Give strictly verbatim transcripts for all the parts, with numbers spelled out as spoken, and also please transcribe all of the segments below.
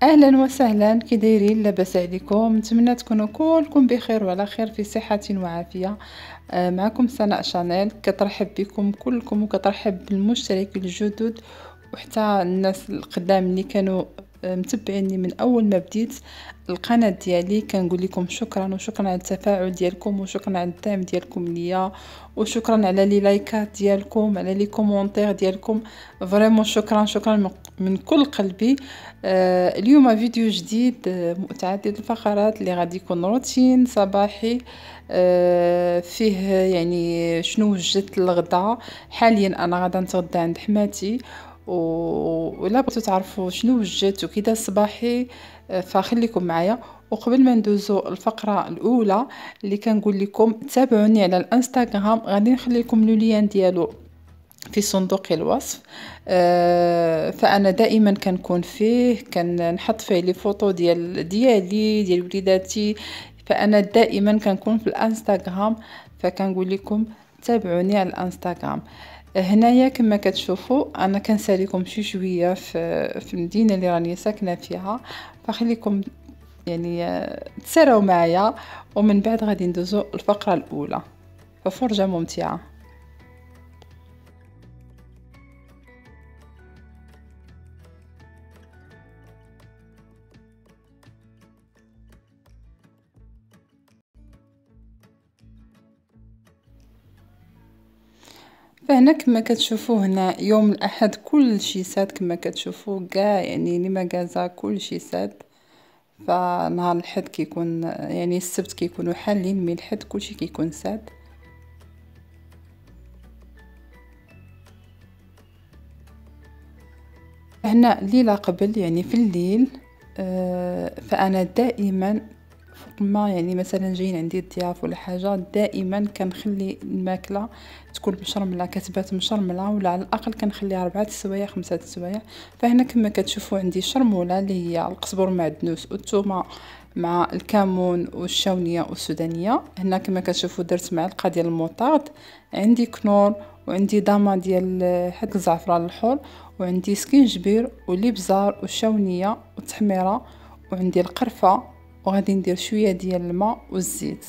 اهلا وسهلا، كي دايرين؟ لاباس عليكم؟ نتمنى تكونوا كلكم بخير وعلى خير في صحه وعافيه. آه، معكم سناء شانيل، كترحب بكم كلكم وكترحب بالمشتركين الجدد وحتى الناس القدام اللي كانوا آه، متبعيني من اول ما بديت القناه ديالي. كنقول لكم شكرا، وشكرا على التفاعل ديالكم، وشكرا على الدعم ديالكم ليا، وشكرا على لي لايكات ديالكم، على لي كومونتير ديالكم. فريمون شكرا شكرا من- من كل قلبي. آه، اليوم فيديو جديد آه، متعدد الفقرات اللي غادي يكون روتين صباحي. آه، فيه يعني شنو وجدت الغداء. حاليا انا غادا نتغدى عند حماتي، و- ولا بغيتو تعرفوا شنو وجدت وكذا صباحي آه، فخليكم معايا. وقبل ما ندوزو الفقره الاولى اللي كنقول لكم تابعوني على الانستغرام، غادي نخلي لكم لو لين ديالو في صندوق الوصف. آه، فانا دائما كنكون فيه، كنحط فيه لي فوتو ديال ديالي ديال وليداتي. فانا دائما كنكون في الانستغرام، فكنقول لكم تابعوني على الانستغرام. هنايا كما كتشوفوا انا كنساليكم شي شويه في في المدينه اللي راني ساكنه فيها، فخليكم يعني آه، تسراو معايا، ومن بعد غادي ندوزو الفقره الاولى، ففرجه ممتعه. فهنا كما كتشوفوا هنا يوم الاحد كل شيء ساد، كما كتشوفوا كاع يعني لي ماغازا كل شيء ساد. فنهار الحد كيكون يعني السبت كيكونوا حالين، مي الحد كل شيء كيكون ساد. هنا ليلة قبل يعني في الليل آه، فانا دائما فوق ما يعني مثلا جايين عندي الضياف ولا حاجه، دائما كنخلي الماكله تكون مشرمله، كتبات مشرمله، ولا على الاقل كنخليها اربعه السوايع خمسه السوايع. فهنا كما كتشوفوا عندي شرموله اللي هي القزبر معدنوس والثومه مع الكمون والشاونيه والسودانيه. هنا كما كتشوفوا درت معلقه ديال الموطارد، عندي كنور، وعندي داما ديال هاد الزعفران الحر، وعندي سكينجبير والابزار والشاونيه والتحميره، وعندي القرفه، وغادي ندير شويه ديال الماء والزيت.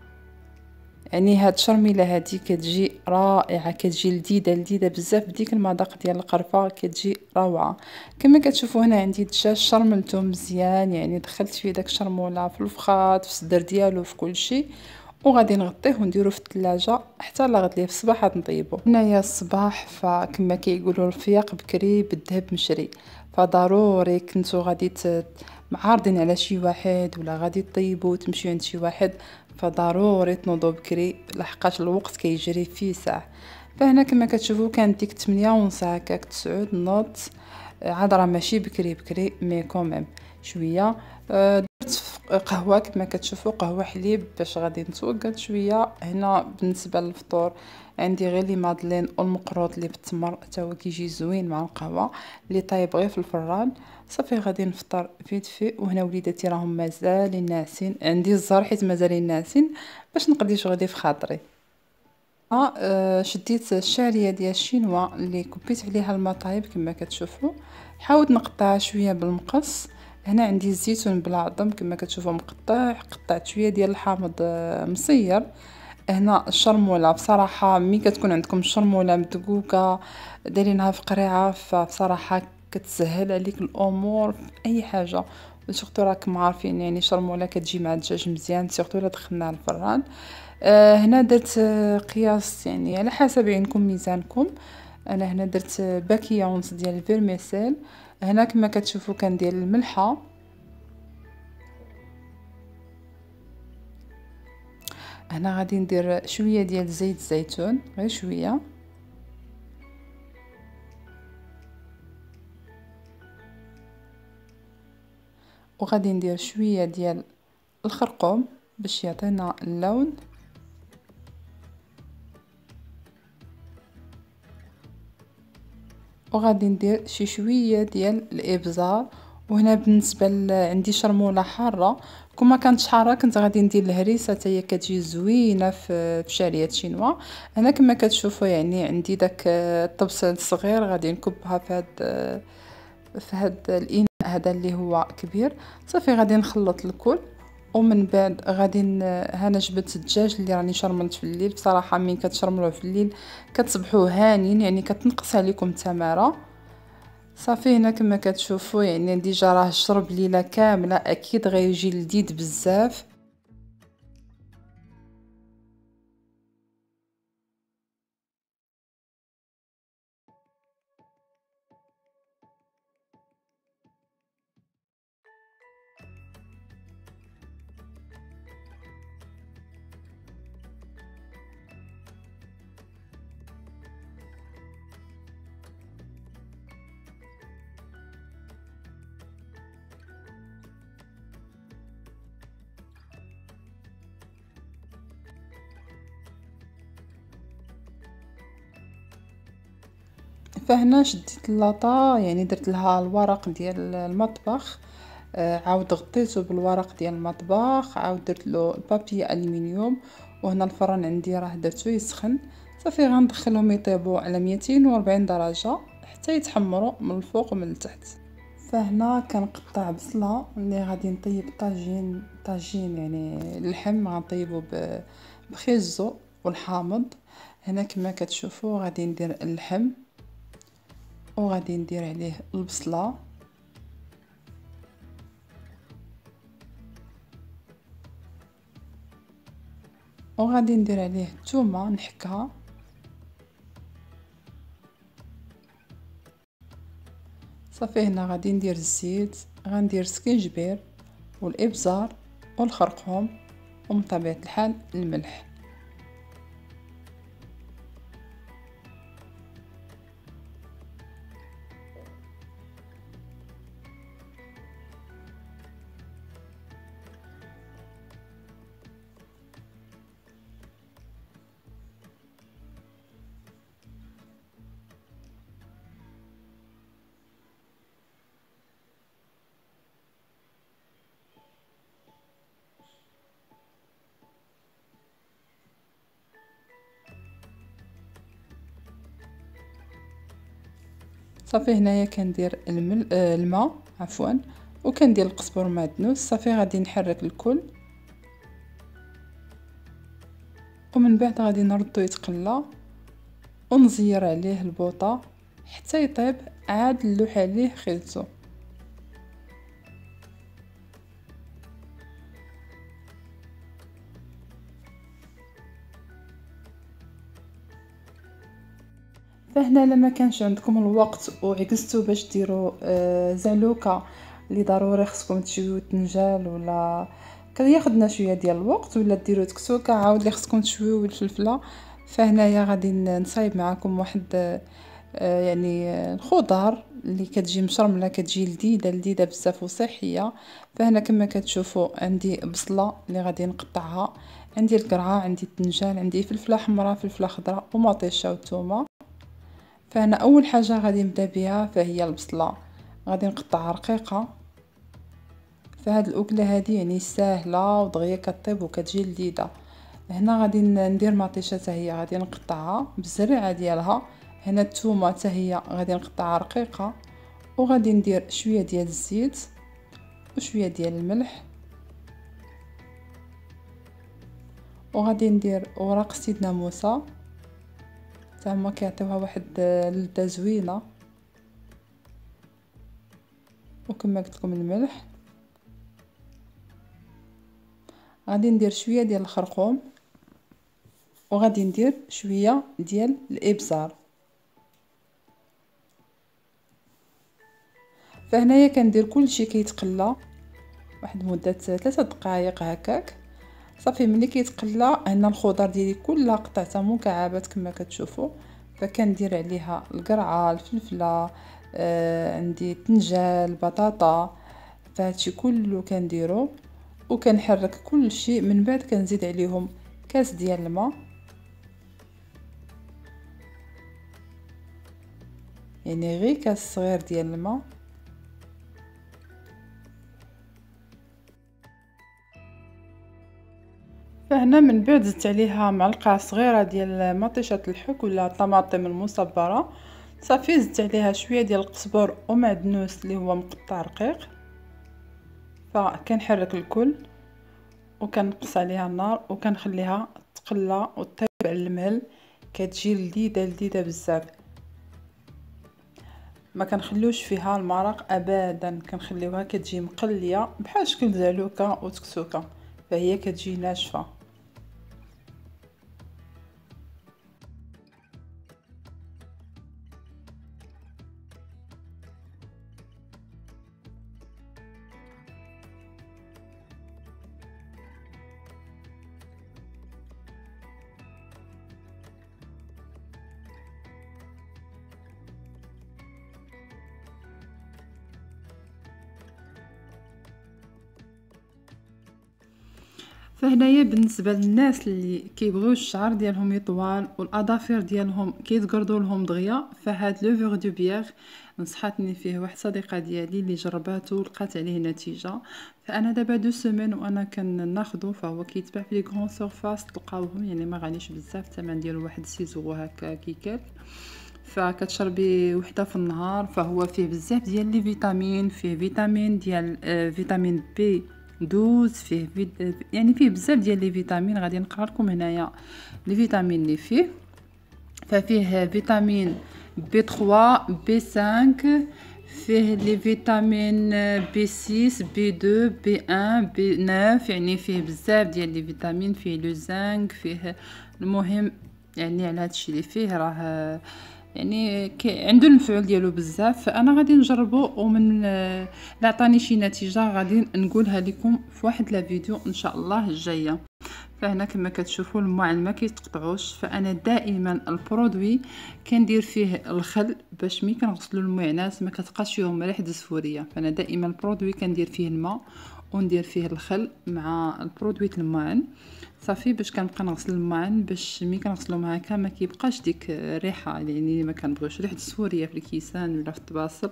يعني هاد الشرميله هادي كتجي رائعه، كتجي لذيذه لذيذه بزاف بديك المذاق ديال القرفه، كتجي روعه. كما كتشوفوا هنا عندي الدجاج شرملته مزيان، يعني دخلت فيه داك الشرموله في الفخاط في الصدر ديالو في كل شيء، وغادي نغطيه ونديروه في الثلاجه حتى لغد ليه في الصباح غادي نطيبو. هنايا الصباح فكما كيقولوا الفياق بكري بالذهب مشري، فضروري كنتو غادي معارضين على شي واحد ولا غادي طيبوا تمشيو عند شي واحد، فضروري تنوضوا بكري لحقاش الوقت كيجري فيه ساعه. فهنا كما كتشوفوا كانت ديك ثمانية ونص هكاك تسعود نوض، عاد راه ماشي بكري بكري مي كوميم شويه. أه درت قهوه كما كتشوفوا، قهوه حليب باش غادي نتوقد شويه. هنا بالنسبه للفطور عندي غير لي مادلين والمقروط اللي بالتمر، حتى هو كيجي زوين مع القهوه اللي طايب غير في الفران. صافي غادي نفطر فيت في. وهنا وليداتي راهم مازال ناعسين، عندي الزهر حيت مازال ناعسين باش نقضي شغلي في خاطري. ها آه شديت الشعريه ديال الشينوا اللي كبيت عليها الماء طايب كما كتشوفوا، حاولت نقطعها شويه بالمقص. هنا عندي الزيتون بالعظم كما كتشوفوا مقطع، قطعت شويه ديال الحامض آه مصير. هنا الشرموله بصراحه ملي كتكون عندكم الشرموله مدقوقه دايرينها في قريعه، فبصراحه كتسهل عليك الامور في اي حاجه. وسورتو راكم عارفين يعني شرموله كتجي مع الدجاج مزيان، سورتو الا دخلناها الفران. آه هنا درت آه قياس يعني على حسب عينكم ميزانكم. انا هنا درت آه باكيه ونص ديال الفيرميسيل. هنا كما كتشوفوا كندير الملحه. هنا غادي ندير شويه ديال زيت الزيتون، غير شويه. وغادي ندير شويه ديال الخرقوم باش يعطينا اللون. وغادي ندير شي شويه ديال الابزار. وهنا بالنسبه ل... عندي شرموله حاره، كون ما كانتش حاره كنت غادي ندير الهريسه حتى هي كتجي زوينه في في شعريه شينوا. هنا كما كتشوفوا يعني عندي داك الطبسل الصغير غادي نكبها في هاد في هاد الإناء. هذا اللي هو كبير. صافي غادي نخلط الكل، ومن بعد غادي هنا جبت الدجاج اللي راني شرملت في الليل. بصراحه مين كتشرملوه في الليل كتصبحوا هانين، يعني كتنقص عليكم التماره. صافي هنا كما كتشوفوا يعني ديجا راه شرب ليله كامله، اكيد غيجي لذيذ بزاف. فهنا شديت اللاطه، يعني درت لها الورق ديال المطبخ، آه عاود غطيته بالورق ديال المطبخ، عاود درت له بابي الومنيوم. وهنا الفران عندي راه درتو يسخن. صافي غندخلهم يطيبوا على مئتين وأربعين درجه حتى يتحمروا من الفوق ومن التحت. فهنا كنقطع بصله اللي غادي نطيب طاجين طاجين يعني اللحم غنطيبو بخيزو والحامض. هنا كما كتشوفوا غادي ندير اللحم، وغادي ندير عليه البصله، وغادي ندير عليه الثومه نحكها. صافي هنا غادي ندير الزيت، غندير سكينجبير والابزار والخرقوم، ومن طبيعه الحال الملح. صافي هنايا كندير المل... آه الماء عفوا، وكندير القزبر معدنوس. صافي غادي نحرك الكل، ومن بعد غادي نردو يتقلى، ونزير عليه البوطه حتى يطيب، عاد نلوح عليه خيزو. فهنا لما كانش عندكم الوقت وعجزتوا باش ديروا آه زعلوكه اللي ضروري خصكم تشويو الطنجال، ولا كياخذنا شويه ديال الوقت، ولا ديروا تكسوكه عاود اللي خصكم تشويو الفلفله. فهنايا غادي نصايب معكم واحد آه يعني الخضار اللي كتجي مشرمله، كتجي لذيذه لذيذه بزاف وصحيه. فهنا كما كتشوفوا عندي بصله اللي غادي نقطعها، عندي القرعه، عندي الطنجال، عندي فلفله حمراء، فلفله خضراء، ومطيشه وثومه. فانا اول حاجه غادي نبدا بها فهي البصله، غادي نقطعها رقيقه. فهاد الاكله هذه يعني ساهله ودغيا كطيب وكتجي لذيذه. هنا غادي ندير مطيشه حتى هي غادي نقطعها بالزريعه ديالها. هنا الثومه حتى هي غادي نقطعها رقيقه، وغادي ندير شويه ديال الزيت وشويه ديال الملح، وغادي ندير اوراق سيدنا موسى حتى هما كيعطيوها واحد اللذه زوينه، وكما قلت لكم الملح. غادي ندير شويه ديال الخرقوم، وغادي ندير شويه ديال الابزار. فهنايا كندير كلشي كيتقلى واحد مده ثلاثة دقائق هكاك. صافي ملي كيتقلى هنا الخضر ديالي كلها قطعتها مكعبات كما كتشوفوا. فكندير عليها القرعه، الفلفله، آه عندي الطنجال، البطاطا، فهادشي كله كنديرو وكنحرك كل شيء. من بعد كنزيد عليهم كاس ديال الماء، يعني غير كاس صغير ديال الماء. فهنا من بعد زدت عليها معلقه صغيره ديال مطيشه الحك ولا طماطم المصبره. صافي زدت عليها شويه ديال القزبر ومعدنوس اللي هو مقطع رقيق، فكنحرك الكل وكنقص عليها النار وكنخليها تقلى وطيب على المهل. كتجي لذيذه لذيذه بزاف، ما كنخلوش فيها المرق ابدا، كنخليوها كتجي مقليه بحال شكل زعلوكه وتكسوكه، فهي كتجي ناشفه. فهنايا بالنسبه للناس اللي كيبغيو الشعر ديالهم يطوال والاظافر ديالهم كيتقردوا لهم دغيا، فهاد لو فور دو بيير نصحتني فيه واحد صديقه ديالي اللي جرباته ولقات عليه نتيجه. فانا دابا دو سيمين وانا كناخذو، فهو كيتباع في لي غران سورفاس تلقاوهم، يعني ما غاليش بزاف، الثمن ديالو واحد سيزو هكا كيكال. فكتشربي وحده في النهار، فهو فيه بزاف ديال لي فيتامين، فيه فيتامين ديال آه فيتامين بي دوز، فيه فيد... يعني فيه بزاف ديال لي فيتامين. غادي نقرا لكم هنايا لي فيتامين اللي فيه. ففيه فيتامين بي ثلاثة بي خمسة، فيه لي فيتامين بي ستة بي اثنين بي واحد بي تسعة، يعني فيه بزاف ديال لي فيتامين. فيه لو زنك، فيه المهم يعني على هادشي اللي فيه راه يعني عنده المفعول ديالو بزاف. فانا غادي نجربه ومن لا عطاني شي نتيجه غادي نقولها لكم في واحد لا فيديو ان شاء الله الجايه. فهنا كما كتشوفوا الماعن ما كيتقطعوش، فانا دائما البرودوي كندير فيه الخل باش ملي كنغسلوا المعانات ما كتبقاش فيهم ريحه الزفوريه. فانا دائما البرودوي كندير فيه الماء وندير فيه الخل مع البرودوي الماعن صافي، باش كنبقى نغسل الماعن باش ملي كنغسلهم هكا ما كيبقاش ديك الريحه، يعني ما كنبغيوش ريحه الزفوريه في الكيسان ولا في الطباصل.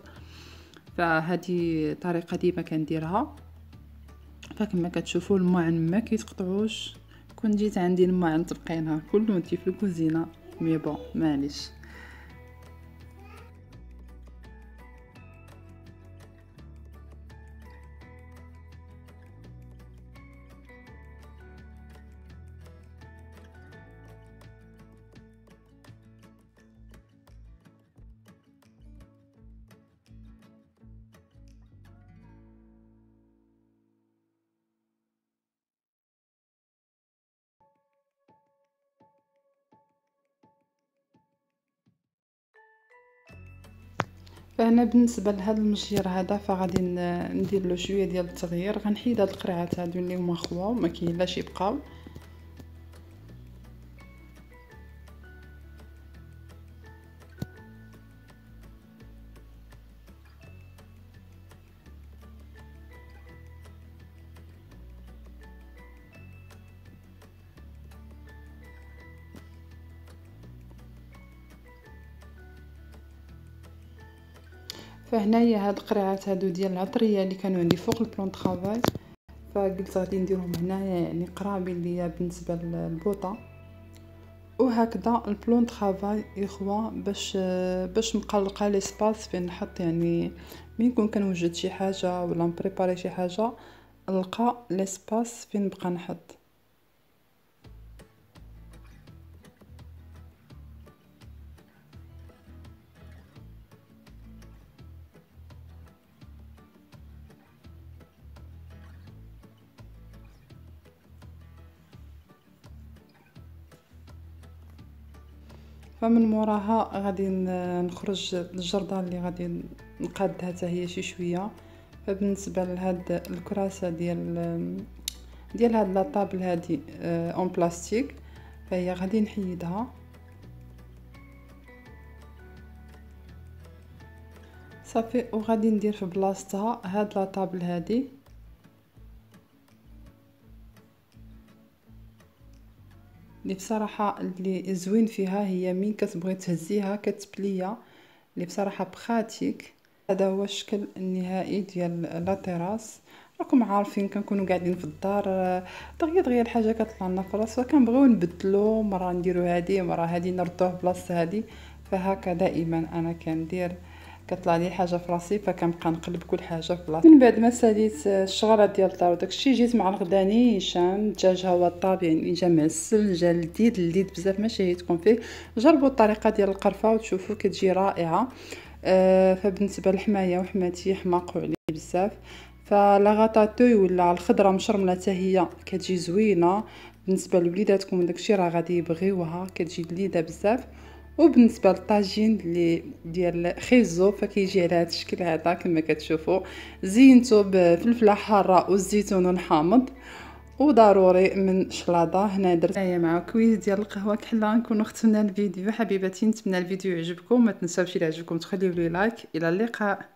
فهذه طريقه ديما كنديرها. فكما كتشوفوا الماعن ما كيتقطعوش. كون جيت عندي الماعن تلقينها كله انت في الكوزينه، مي بون معليش. فهنا بالنسبه لهذا المجير هذا فغادي ندير له شويه ديال التغيير. غنحيد هاد القرعات هادو اللي هما خواو ما كاين لاش يبقاو. فهنايا هاد القرعات هادو ديال العطريه اللي كانوا عندي فوق البلون طرافاي، فقلت غادي نديرهم هنايا يعني قرابين ليا بالنسبه للبوطه. وهكذا البلون طرافاي اخوه باش باش مقلقه ليسباس فين نحط، يعني مين يكون كنوجد شي حاجه ولا نبريباري شي حاجه نلقى ليسباس فين نبقى نحط. فمن موراها غادي نخرج للجردة اللي غادي نقادها حتى هي شي شويه. فبالنسبه لهاد الكراسه ديال ديال هاد لاطابل هادي اون بلاستيك، فهي غادي نحيدها صافي. وغادي ندير في بلاصتها هاد لاطابل هادي اللي بصراحه اللي زوين فيها هي مين كتبغي تهزيها كتبليا، اللي بصراحه بخاتيك. هذا هو الشكل النهائي ديال لا تيراس. راكم عارفين كنكونوا قاعدين في الدار دغيا دغيا الحاجه كتطلع لنا في الراس، فكنبغيو نبدلو، مره نديرو هذه مره هذه نردوه بلاصه هذه. فهكا دائما انا كندير، كطلع لي حاجه في راسي فكنبقى نقلب كل حاجه في بلاصتها. من بعد ما ساليت الشغله ديال الدار وداكشي، جيت مع الغدا نيشان. الدجاج هو الطاب يعني جا معسل، جا لذيذ لذيذ بزاف ما شهيتكم فيه. جربوا الطريقه ديال القرفه وتشوفوا كتجي رائعه. آه فبالنسبه لحمايه وحماتي حماقوا عليه بزاف. فلا غاطاتوي ولا الخضره مشرمله حتى هي كتجي زوينه بالنسبه لوليداتكم داكشي، راه غادي يبغيوها، كتجي لذيذه بزاف. وبالنسبه للطاجين اللي ديال خيزو فكيجي على هذا الشكل هذا كما كتشوفوا، زينته بفلفله حاره والزيتون حامض، وضروري من شلاضه. هنا درت هنايا مع كويس ديال القهوه كحله. نكونوا ختمنا الفيديو حبيباتي، نتمنى الفيديو يعجبكم، ما تنساوش الى عجبكم تخليوا لي لايك. الى اللقاء.